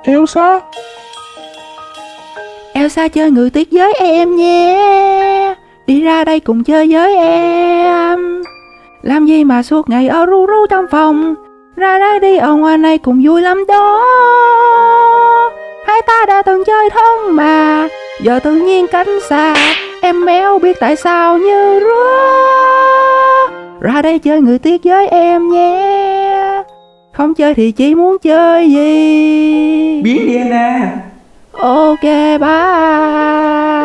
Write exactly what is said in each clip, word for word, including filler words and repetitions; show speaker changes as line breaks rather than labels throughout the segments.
Elsa.
Elsa chơi người tuyết với em nhé. Đi ra đây cùng chơi với em. Làm gì mà suốt ngày ở ru ru trong phòng. Ra đây đi, ở ngoài này cũng vui lắm đó. Hai ta đã từng chơi thân mà, giờ tự nhiên cánh xa. Em méo biết tại sao như rứa. Ra đây chơi người tuyết với em nhé. Không chơi thì chỉ muốn chơi gì?
Biến đi Anna.
Ok, bye.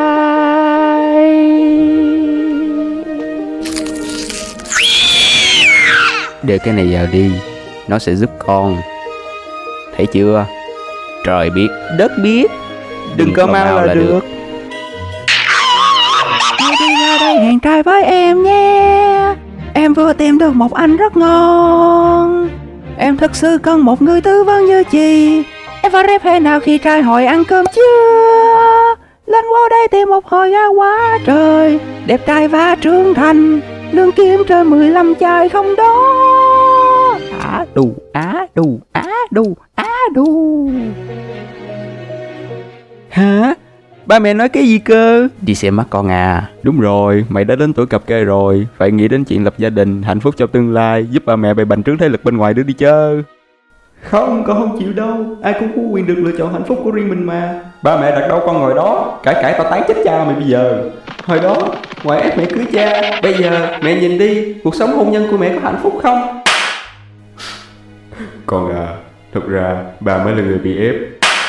Để cái này vào đi, nó sẽ giúp con. Thấy chưa? Trời biết, đất biết. Đừng, Đừng có mau là, là được, được.
Hãy đi ra đây hẹn trai với em nhé. Em vừa tìm được một anh rất ngon. Em thực sự cần một người tư vấn như chị. Em phải rep hay nào khi trai hỏi ăn cơm chưa? Lên qua đây tìm một hồi ra quá trời. Đẹp trai và trưởng thành. Lương kiếm trên mười lăm chai không đó. Á đù, á đù, á đù, á đù.
Hả? Ba mẹ nói cái gì cơ? Đi xem mắt con à. Đúng rồi, mày đã đến tuổi cập kê rồi. Phải nghĩ đến chuyện lập gia đình, hạnh phúc trong tương lai. Giúp ba mẹ bày bành trướng thế lực bên ngoài đưa đi chơi. Không, con không chịu đâu. Ai cũng có quyền được lựa chọn hạnh phúc của riêng mình mà. Ba mẹ đặt đâu con ngồi đó. Cãi cãi tao tán chết cha mày bây giờ. Hồi đó, ngoại ép mẹ cưới cha. Bây giờ, mẹ nhìn đi. Cuộc sống hôn nhân của mẹ có hạnh phúc không? Con à, thực ra ba mới là người bị ép.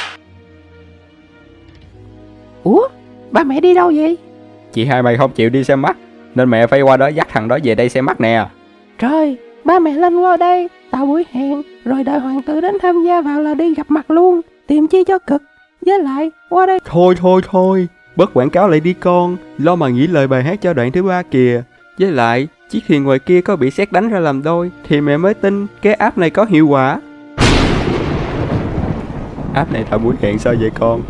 Ủa? Ba mẹ đi đâu vậy?
Chị hai mày không chịu đi xem mắt, nên mẹ phải qua đó dắt thằng đó về đây xem mắt nè.
Trời, ba mẹ lên qua đây tạo buổi hẹn, rồi đợi hoàng tử đến tham gia vào là đi gặp mặt luôn. Tìm chi cho cực. Với lại, qua đây.
Thôi thôi thôi, bớt quảng cáo lại đi con. Lo mà nghĩ lời bài hát cho đoạn thứ ba kìa. Với lại, chiếc thuyền ngoài kia có bị sét đánh ra làm đôi, thì mẹ mới tin cái app này có hiệu quả. App này tạo buổi hẹn sao vậy con?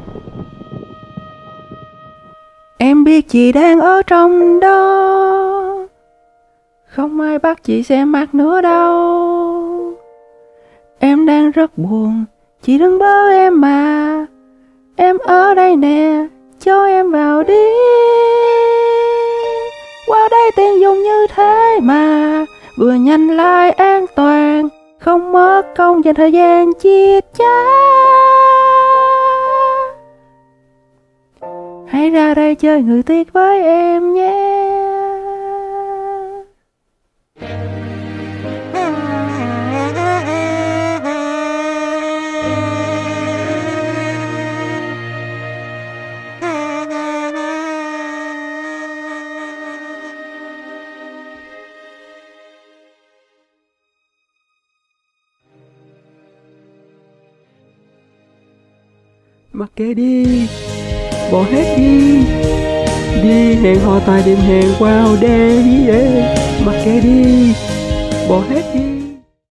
Em biết chị đang ở trong đó. Không ai bắt chị xem mắt nữa đâu. Em đang rất buồn, chị đừng bớ em mà. Em ở đây nè, cho em vào đi. Qua đây tiện dùng như thế mà. Vừa nhanh lại an toàn, không mất công dành thời gian chia chác. Hãy ra đây chơi người tuyết với em nhé.
Mặc kệ đi, bỏ hết đi. Đi hẹn hò tại điểm hẹn wow day yeah. Mặc kệ đi, bỏ hết đi.